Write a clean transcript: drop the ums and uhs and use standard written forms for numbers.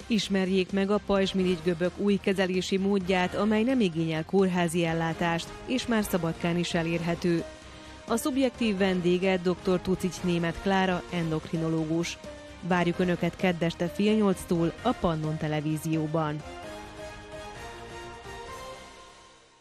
Ismerjék meg a pajzsmirigy-göbök új kezelési módját, amely nem igényel kórházi ellátást, és már Szabadkán is elérhető. A szubjektív vendége dr. Tucics Németh Klára, endokrinológus. Várjuk Önöket kedd este fél 8-tól a Pannon Televízióban.